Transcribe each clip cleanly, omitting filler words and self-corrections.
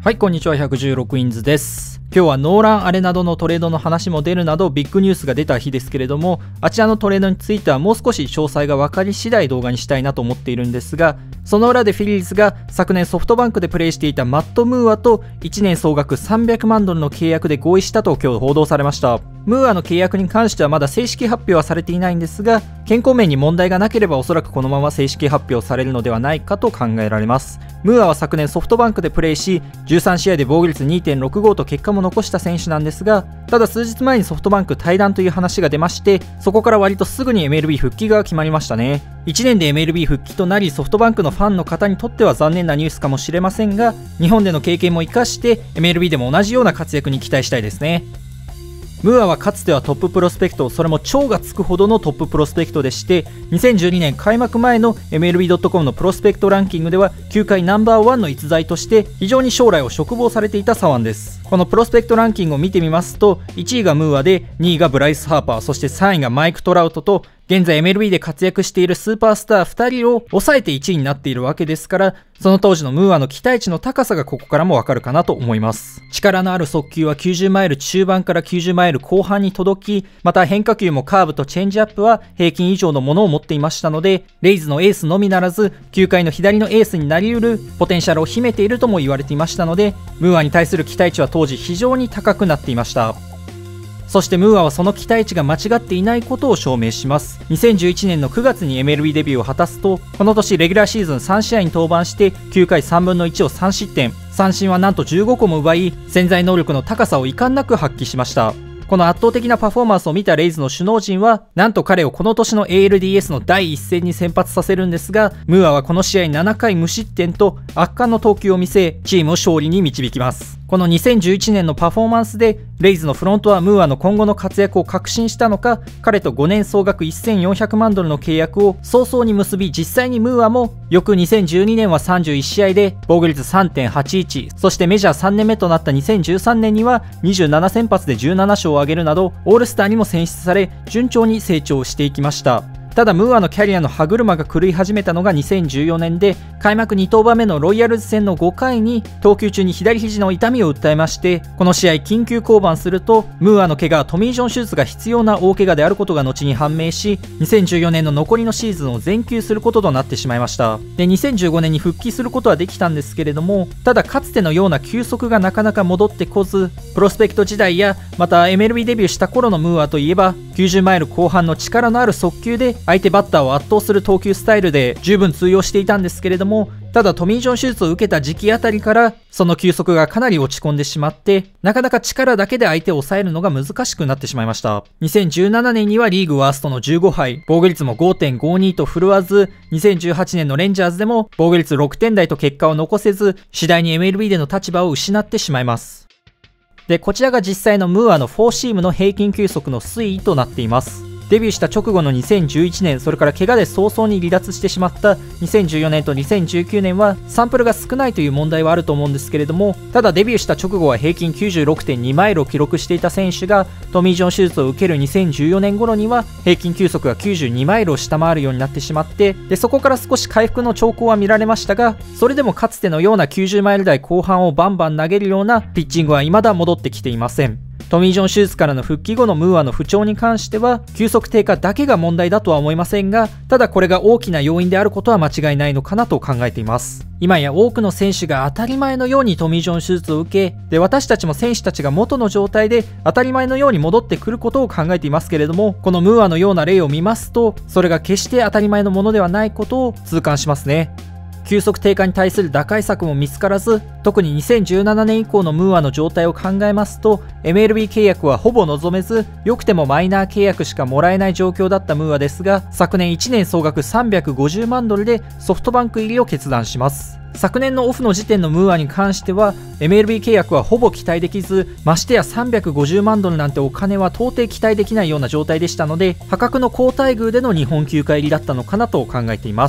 はい、こんにちは。116インズです。今日はノーラン・アレナドのトレードの話も出るなどビッグニュースが出た日ですけれども、あちらのトレードについてはもう少し詳細が分かり次第動画にしたいなと思っているんですが、その裏でフィリーズが昨年ソフトバンクでプレーしていたマット・ムーアと1年総額300万ドルの契約で合意したと今日報道されました。ムーアの契約に関してはまだ正式発表はされていないんですが、健康面に問題がなければおそらくこのまま正式発表されるのではないかと考えられます。ムーアは昨年ソフトバンクでプレーし、13試合で防御率 2.65 と結果も残した選手なんですが、ただ数日前にソフトバンク退団という話が出まして、そこから割とすぐに MLB 復帰が決まりましたね。1年で MLB 復帰となり、ソフトバンクのファンの方にとっては残念なニュースかもしれませんが、日本での経験も生かして MLB でも同じような活躍に期待したいですね。ムーアはかつてはトッププロスペクト、それも超がつくほどのトッププロスペクトでして、2012年開幕前の MLB.com のプロスペクトランキングでは球界ナンバーワンの逸材として非常に将来を嘱望されていた左腕です。このプロスペクトランキングを見てみますと、1位がムーアで2位がブライス・ハーパー、そして3位がマイク・トラウトと、現在 MLB で活躍しているスーパースター2人を抑えて1位になっているわけですから、その当時のムーアの期待値の高さがここからもわかるかなと思います。力のある速球は90マイル中盤から90マイル後半に届き、また変化球もカーブとチェンジアップは平均以上のものを持っていましたので、レイズのエースのみならず球界の左のエースになりうるポテンシャルを秘めているとも言われていましたので、ムーアに対する期待値は当時非常に高くなっていました。そしてムーアはその期待値が間違っていないことを証明します。2011年の9月に MLB デビューを果たすと、この年レギュラーシーズン3試合に登板して9回3分の1を3失点、三振はなんと15個も奪い、潜在能力の高さを遺憾なく発揮しました。この圧倒的なパフォーマンスを見たレイズの首脳陣は、なんと彼をこの年の ALDS の第一戦に先発させるんですが、ムーアはこの試合7回無失点と圧巻の投球を見せ、チームを勝利に導きます。この2011年のパフォーマンスで、レイズのフロントはムーアの今後の活躍を確信したのか、彼と5年総額1400万ドルの契約を早々に結び、実際にムーアも翌2012年は31試合で防御率 3.81、そしてメジャー3年目となった2013年には27先発で17勝を挙げるなど、オールスターにも選出され、順調に成長していきました。ただムーアのキャリアの歯車が狂い始めたのが2014年で、開幕2登板目のロイヤルズ戦の5回に投球中に左肘の痛みを訴えまして、この試合緊急降板すると、ムーアの怪我はトミー・ジョン手術が必要な大怪我であることが後に判明し、2014年の残りのシーズンを全休することとなってしまいました。で、2015年に復帰することはできたんですけれども、ただかつてのような球速がなかなか戻ってこず、プロスペクト時代やまた MLB デビューした頃のムーアといえば、90マイル後半の力のある速球で相手バッターを圧倒する投球スタイルで十分通用していたんですけれども、ただトミー・ジョン手術を受けた時期あたりからその球速がかなり落ち込んでしまって、なかなか力だけで相手を抑えるのが難しくなってしまいました。2017年にはリーグワーストの15敗、防御率も 5.52 と振るわず、2018年のレンジャーズでも防御率6点台と結果を残せず、次第に MLB での立場を失ってしまいます。で、こちらが実際のムーアのフォーシームの平均球速の推移となっています。デビューした直後の2011年、それから怪我で早々に離脱してしまった2014年と2019年はサンプルが少ないという問題はあると思うんですけれども、ただデビューした直後は平均 96.2 マイルを記録していた選手が、トミー・ジョン手術を受ける2014年頃には平均球速が92マイルを下回るようになってしまって、でそこから少し回復の兆候は見られましたが、それでもかつてのような90マイル台後半をバンバン投げるようなピッチングは未だ戻ってきていません。トミー・ジョン手術からの復帰後のムーアの不調に関しては、球速低下だけが問題だとは思いませんが、ただこれが大きな要因であることは間違いないのかなと考えています。今や多くの選手が当たり前のようにトミー・ジョン手術を受け、で私たちも選手たちが元の状態で当たり前のように戻ってくることを考えていますけれども、このムーアのような例を見ますと、それが決して当たり前のものではないことを痛感しますね。球速低下に対する打開策も見つからず、特に2017年以降のムーアの状態を考えますと、 MLB 契約はほぼ望めず、良くてもマイナー契約しかもらえない状況だったムーアですが、昨年1年総額350万ドルでソフトバンク入りを決断します。昨年のオフの時点のムーアに関しては MLB 契約はほぼ期待できず、ましてや350万ドルなんてお金は到底期待できないような状態でしたので、破格の好待遇での日本球界入りだったのかなと考えています。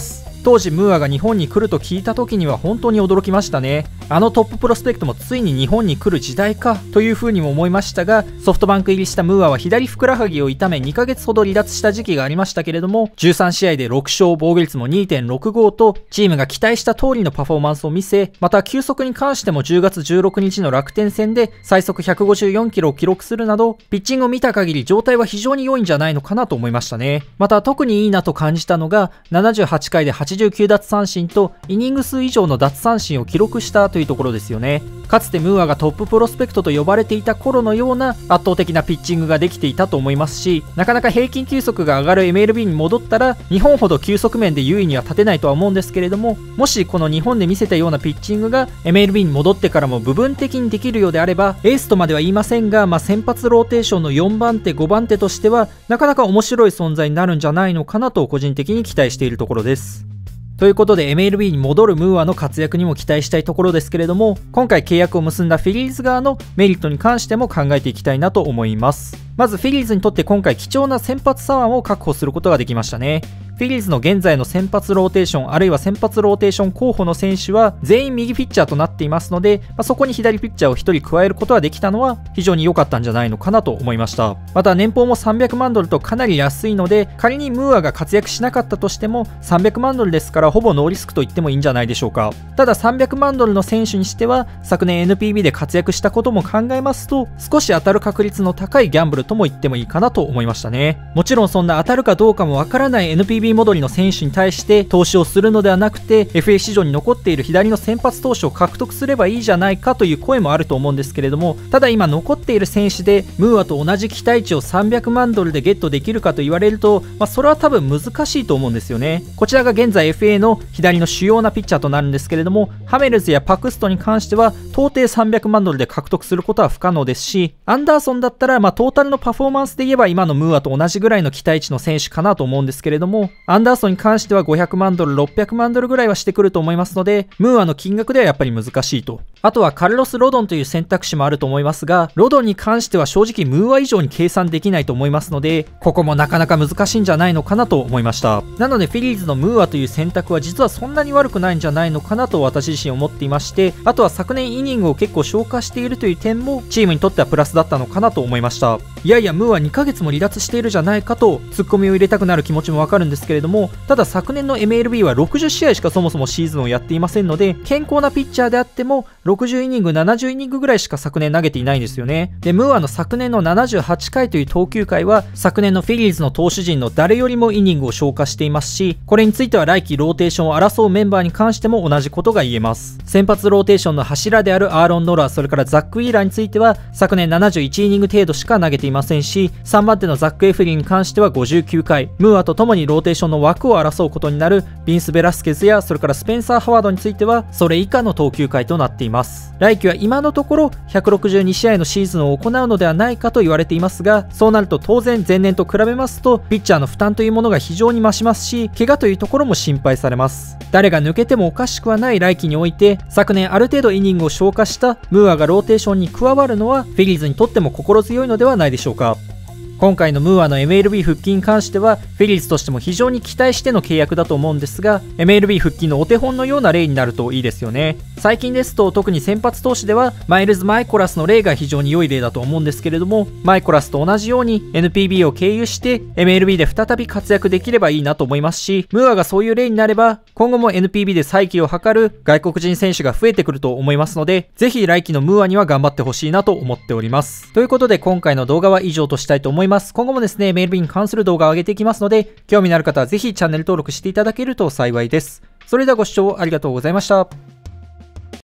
当時ムーアが日本に来ると聞いた時には本当に驚きましたね。あのトッププロスペクトもついに日本に来る時代かという風にも思いましたが、ソフトバンク入りしたムーアは左ふくらはぎを痛め2ヶ月ほど離脱した時期がありましたけれども、13試合で6勝、防御率も 2.65 とチームが期待した通りのパフォーマンスを見せ、また球速に関しても10月16日の楽天戦で最速154キロを記録するなど、ピッチングを見た限り状態は非常に良いんじゃないのかなと思いましたね。また特にいいなと感じたのが、78回で89奪三振とイニング数以上の奪三振を記録したというところですよね。かつてムーアがトッププロスペクトと呼ばれていた頃のような圧倒的なピッチングができていたと思いますし、なかなか平均球速が上がる MLB に戻ったら日本ほど球速面で優位には立てないとは思うんですけれども、もしこの日本で見せたようなピッチングが MLB に戻ってからも部分的にできるようであれば、エースとまでは言いませんが、先発ローテーションの4番手5番手としてはなかなか面白い存在になるんじゃないのかなと個人的に期待しているところです。ということで MLB に戻るムーアの活躍にも期待したいところですけれども、今回契約を結んだフィリーズ側のメリットに関しても考えていきたいなと思います。まずフィリーズにとって今回貴重な先発左腕を確保することができましたね。フィリーズの現在の先発ローテーションあるいは先発ローテーション候補の選手は全員右ピッチャーとなっていますので、そこに左ピッチャーを1人加えることができたのは非常に良かったんじゃないのかなと思いました。また年俸も300万ドルとかなり安いので、仮にムーアが活躍しなかったとしても300万ドルですからほぼノーリスクと言ってもいいんじゃないでしょうか。ただ300万ドルの選手にしては昨年 NPB で活躍したことも考えますと、少し当たる確率の高いギャンブルとも言ってもいいかなと思いましたね。もちろんそんな当たるかどうかもわからない NPB 戻りの選手に対して投資をするのではなくて、 FA 市場に残っている左の先発投手を獲得すればいいじゃないかという声もあると思うんですけれども、ただ今残っている選手でムーアと同じ期待値を300万ドルでゲットできるかと言われると、それは多分難しいと思うんですよね。こちらが現在 FA の左の主要なピッチャーとなるんですけれども、ハメルズやパクストに関しては到底300万ドルで獲得することは不可能ですし、アンダーソンだったらトータルのパフォーマンスで言えば今のムーアと同じぐらいの期待値の選手かなと思うんですけれども、アンダーソンに関しては500万ドル600万ドルぐらいはしてくると思いますので、ムーアの金額ではやっぱり難しいと。あとはカルロス・ロドンという選択肢もあると思いますが、ロドンに関しては正直ムーア以上に計算できないと思いますので、ここもなかなか難しいんじゃないのかなと思いました。なのでフィリーズのムーアという選択は実はそんなに悪くないんじゃないのかなと私自身思っていまして、あとは昨年イニングを結構消化しているという点もチームにとってはプラスだったのかなと思いました。いやいやムーア2ヶ月も離脱しているじゃないかとツッコミを入れたくなる気持ちもわかるんですけれども、ただ昨年の MLB は60試合しかそもそもシーズンをやっていませんので、健康なピッチャーであっても60イニング70イニングぐらいしか昨年投げていないんですよね。でムーアの昨年の78回という投球回は昨年のフィリーズの投手陣の誰よりもイニングを消化していますし、これについては来季ローテーションを争うメンバーに関しても同じことが言えます。先発ローテーションの柱であるアーロン・ノラ、それからザック・ウィーラーについては昨年71イニング程度しか投げていませんし、3番手のザック・エフリーに関しては59回、ムーアとともにローテーションの枠を争うことになるビンス・ベラスケズやそれからスペンサー・ハワードについてはそれ以下の投球回となっています。来季は今のところ162試合のシーズンを行うのではないかと言われていますが、そうなると当然前年と比べますとピッチャーの負担というものが非常に増しますし、怪我というところも心配されます。誰が抜けてもおかしくはない来季において、昨年ある程度イニングを消化したムーアがローテーションに加わるのはフィリーズにとっても心強いのではないでしょうか。今回のムーアの MLB 復帰に関してはフィリーズとしても非常に期待しての契約だと思うんですが、 MLB 復帰のお手本のような例になるといいですよね。最近ですと特に先発投手ではマイルズ・マイコラスの例が非常に良い例だと思うんですけれども、マイコラスと同じように NPB を経由して MLB で再び活躍できればいいなと思いますし、ムーアがそういう例になれば今後も NPB で再起を図る外国人選手が増えてくると思いますので、ぜひ来季のムーアには頑張ってほしいなと思っております。ということで今回の動画は以上としたいと思います。今後もですね MLB に関する動画を上げていきますので、興味のある方はぜひチャンネル登録していただけると幸いです。それではご視聴ありがとうございました。